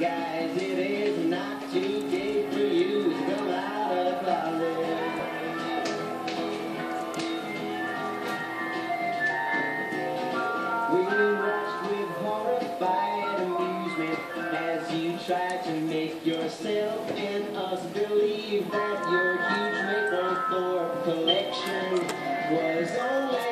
guys, it is not too late for you to come out of the closet. We watched with horrified amusement as you tried to make yourself and us believe that your huge Make-On-Thor collection was only